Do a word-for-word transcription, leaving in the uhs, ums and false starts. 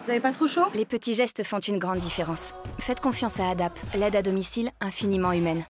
Vous avez pas trop chaud? Les petits gestes font une grande différence. Faites confiance à ADAP, l'aide à domicile infiniment humaine.